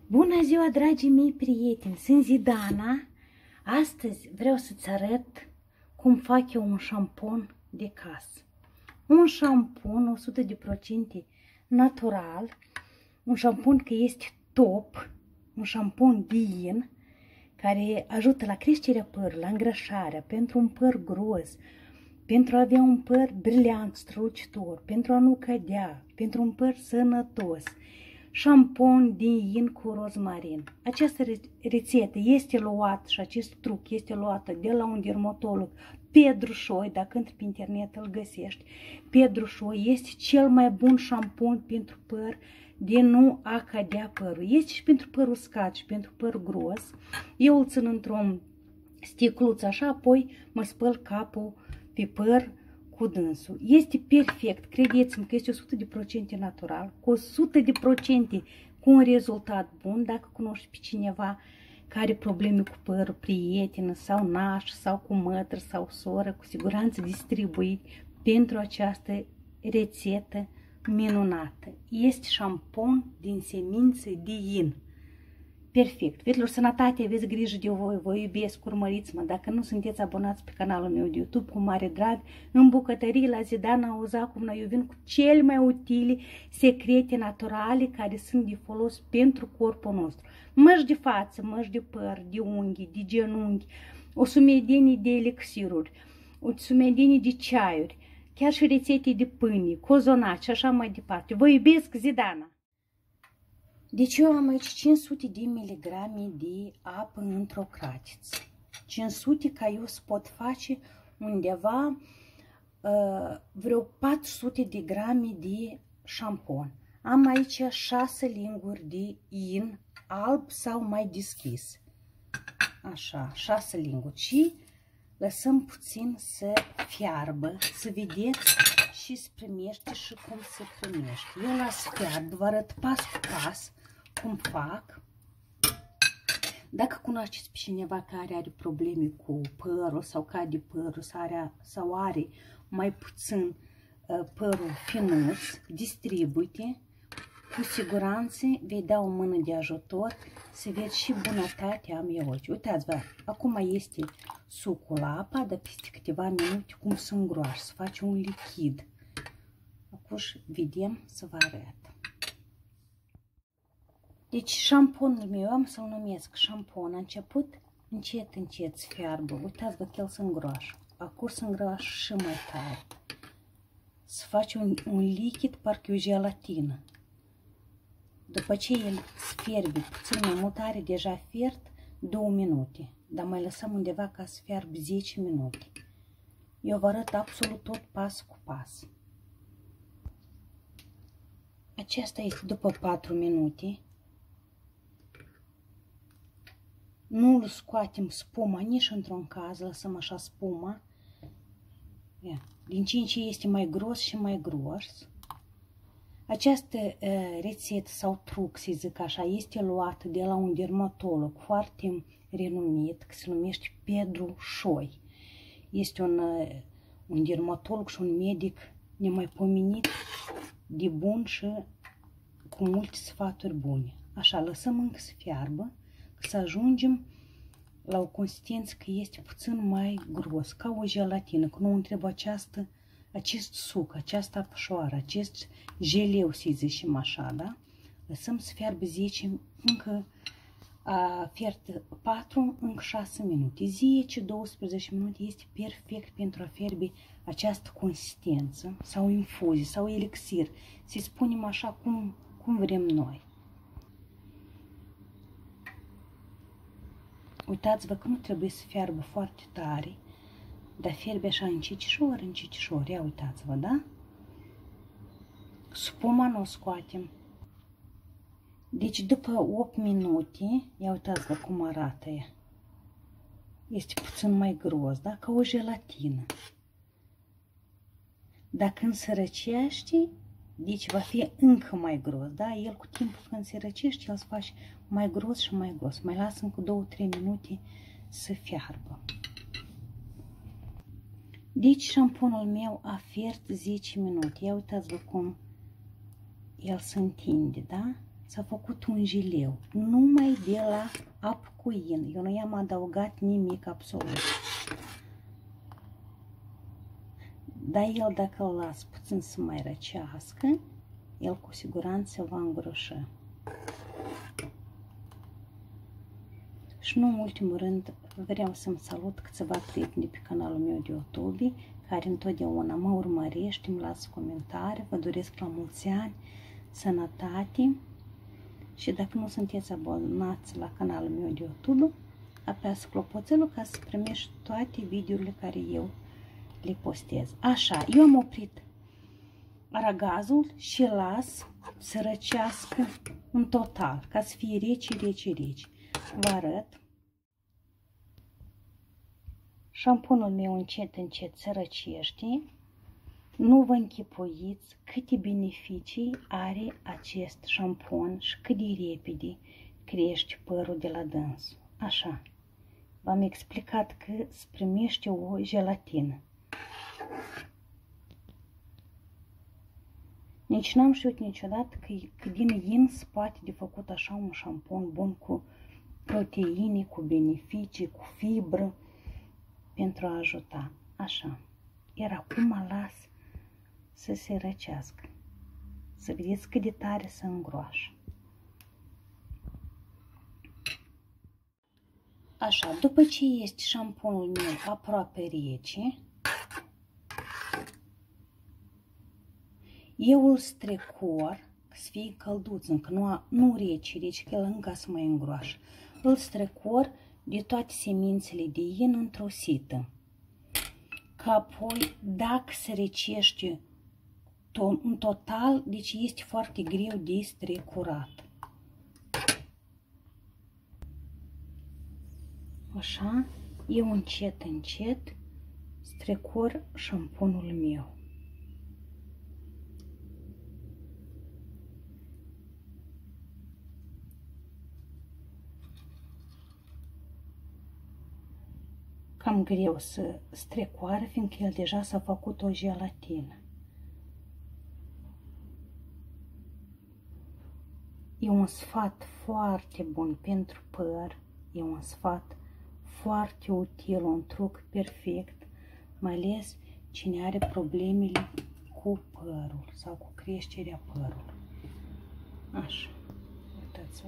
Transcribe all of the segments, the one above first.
Bună ziua, dragii mei prieteni! Sunt Zidana. Astăzi vreau să-ți arăt cum fac eu un șampon de casă. Un șampon 100% natural, un șampon care este top, un șampon din care ajută la creșterea părului, la îngrășarea, pentru un păr gros, pentru a avea un păr briliant, strălucitor, pentru a nu cădea, pentru un păr sănătos. Șampon din yin cu rozmarin. Această rețetă este luată și acest truc este luată de la un dermatolog, Pedru Șoi. Dacă intri pe internet îl găsești. Pedru Șoi este cel mai bun șampon pentru păr de nu a cădea părul. Este și pentru păr uscat și pentru păr gros. Eu îl țin într-o sticluță așa, apoi mă spăl capul pe păr cu dânsul. Este perfect, credeți-mă că este 100% natural, cu 100% cu un rezultat bun. Dacă cunoști pe cineva care are probleme cu părul, prietenă sau naș sau cu mătră sau soră, cu siguranță distribui pentru această rețetă minunată. Este șampon din semințe de yin. Perfect. Fetelor, sănătate, aveți grijă de voi, vă iubesc, urmăriți-mă. Dacă nu sunteți abonați pe canalul meu de YouTube, cu mare drag, în bucătărie la Zidana Ozacovna, eu vin cu cele mai utile secrete naturale care sunt de folos pentru corpul nostru. Măști de față, măști de păr, de unghi, de genunchi, o sumedenie de elixiruri, o sumedenie de ceaiuri, chiar și rețete de pâine, cozonaci și așa mai departe. Vă iubesc, Zidana! Deci eu am aici 500 de miligrame de apă într-o cratiță. 500 ca eu să pot face undeva vreo 400 de grame de șampon. Am aici 6 linguri de yin alb sau mai deschis. Așa, 6 linguri. Și lăsăm puțin să fiarbă, să vedeți și se primește și cum se primește. Eu las fiarbă, vă arăt pas cu pas cum fac. Dacă cunoașteți pe cineva care are probleme cu părul sau cade părul sau are mai puțin părul finuț, distribuite, cu siguranță vei da o mână de ajutor să vezi și bunătatea am eu aici. Uitați-vă, acum este sucul la apa, dar peste câteva minute cum se îngroașă, să face un lichid. Acum vedem să vă arăt. Deci șamponul meu, am să-l numesc șampon, a început încet, încet să fiarbă. Uitați-vă că el se îngroașă. Acum se îngroașă și mai tare. Să face un lichid, parcă o gelatină. După ce el se fierbe puțin mai mult, are deja fiert 2 minute. Dar mai lăsăm undeva ca să fiarbă 10 minute. Eu vă arăt absolut tot pas cu pas. Aceasta este după 4 minute. Nu îl scoatem spuma nici într-un caz, lăsăm așa spuma. Din ce în ce este mai gros și mai gros. Această rețetă sau truc, să zic așa, este luată de la un dermatolog foarte renumit, care se numește Pedru Șoi. Este un dermatolog și un medic nemaipomenit, de bun și cu multe sfaturi bune. Așa, lăsăm încă să fiarbă, să ajungem la o consistență că este puțin mai gros, ca o gelatină, că nu întreb acest suc, această apășoară, acest geleu, să zicem așa, da? Lăsăm să fiarbă 10, încă a fiert 4, încă 6 minute. 10-12 minute este perfect pentru a fierbe această consistență, sau infuzie, sau elixir, să spunem așa cum vrem noi. Uitați-vă că nu trebuie să fiarbă foarte tare, dar fierbe așa încetişor, încetişor. Ia uitați-vă, da? Spuma nu o scoatem. Deci după 8 minute, ia uitați-vă cum arată ea. Este puțin mai gros, da? Ca o gelatină. Dar când se răcește, deci va fi încă mai gros, da? El cu timpul când se răcește, el se face mai gros și mai gros. Mai lasă încă 2-3 minute să fiarbă. Deci șamponul meu a fiert 10 minute. Ia uitați-vă cum el se întinde, da? s-a făcut un gileu, numai de la apă cu in. Eu nu i-am adăugat nimic absolut. Dar el, dacă îl las puțin să mai răcească, el cu siguranță va îngroșa. Și nu în ultimul rând, vreau să-mi salut câțiva prieteni pe canalul meu de YouTube, care întotdeauna mă urmărește, îmi lasă comentarii, vă doresc la mulți ani, sănătate. Și dacă nu sunteți abonați la canalul meu de YouTube, apasă clopoțelul ca să primești toate videourile care eu le postez. Așa, eu am oprit aragazul și las să răcească în total, ca să fie rece, rece, rece. Vă arăt. Șamponul meu încet, încet se răcește. Nu vă închipuiți câte beneficii are acest șampon și cât de repede crește părul de la dânsul. Așa, v-am explicat că se primește o gelatină. Nici n-am știut niciodată că din in se poate de făcut așa un șampon bun cu proteine, cu beneficii, cu fibră, pentru a ajuta. Așa, iar acum las să se răcească. Să vedeți cât de tare se îngroașă. Așa, după ce este șamponul meu aproape rece, eu îl strecor, să fie călduț, încă nu rece, rece, că el încă să mai îngroașă. Îl strecor de toate semințele de in într-o sită. Că apoi, dacă se recește în total, deci este foarte greu de strecurat. Așa, eu încet, încet strecor șamponul meu. Cam greu să strecoare, fiindcă el deja s-a făcut o gelatină. E un sfat foarte bun pentru păr, e un sfat foarte util, un truc perfect, mai ales cine are problemele cu părul sau cu creșterea părului. Așa, uitați-vă.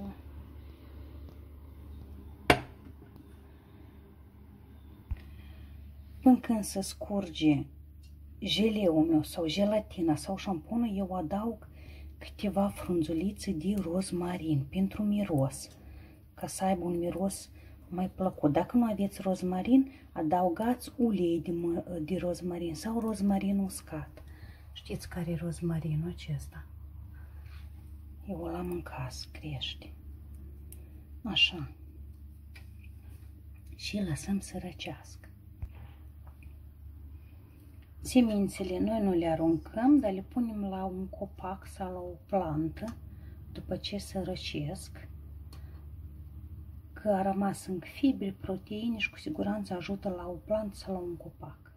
Până când se scurge geleul meu sau gelatina sau șamponul, eu adaug câteva frunzulițe de rozmarin pentru miros, ca să aibă un miros mai plăcut. Dacă nu aveți rozmarin, adaugați ulei de rozmarin sau rozmarin uscat. Știți care e rozmarinul acesta? Eu îl am în casă, crește. Așa. Și lăsăm să răcească. Semințele noi nu le aruncăm, dar le punem la un copac sau la o plantă după ce se răcesc, că a rămas încă fibre, proteine și cu siguranță ajută la o plantă sau la un copac.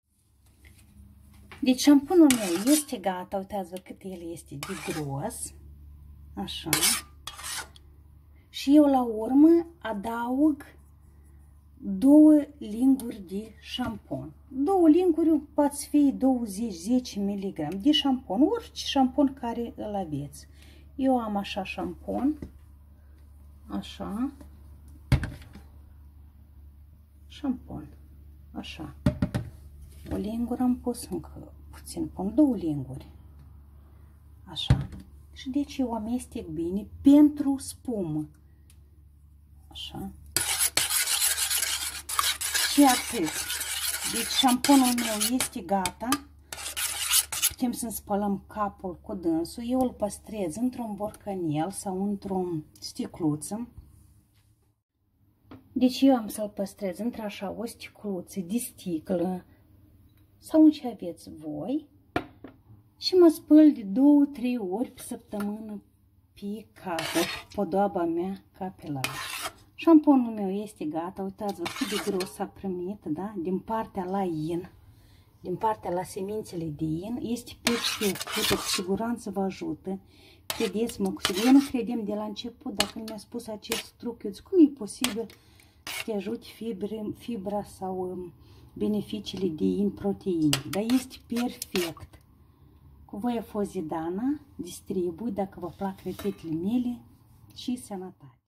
Deci șamponul meu este gata, uitați-vă cât el este de gros, așa, și eu la urmă adaug 2 linguri de șampon. 2 linguri poate fi 20-10 mg de șampon, orice șampon care îl aveți. Eu am așa șampon, așa, șampon, așa. O lingură am pus încă puțin, pun 2 linguri, așa. Și deci eu amestec bine pentru spumă, așa. Și atât. Deci șamponul meu este gata. Putem să spălăm capul cu dânsul. Eu îl păstrez într-un borcanel sau într-o sticluță. Deci eu am să-l păstrez într-așa o sticluță de sticlă sau în ce aveți voi. Și mă spăl de 2-3 ori pe săptămână pe capul, podoaba mea capilară. Șamponul meu este gata, uitați-vă cât de gros s-a primit, da? Din partea la in, din partea la semințele de in, este perfect, cu siguranță vă ajută Vedeți, mă, eu nu credeam de la început, dacă mi-a spus acest truc, eu zic, cum e posibil să te ajute fibra sau beneficiile din proteine? Dar este perfect. Cu voi a fost Zidana, distribui, dacă vă plac rețetele mele, și sănătate!